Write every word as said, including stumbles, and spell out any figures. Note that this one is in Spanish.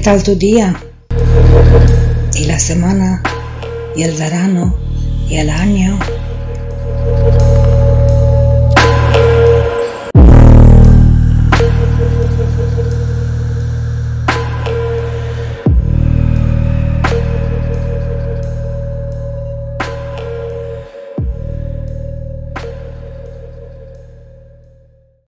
tal tu día? ¿Y la semana? ¿Y el verano? ¿Y el año?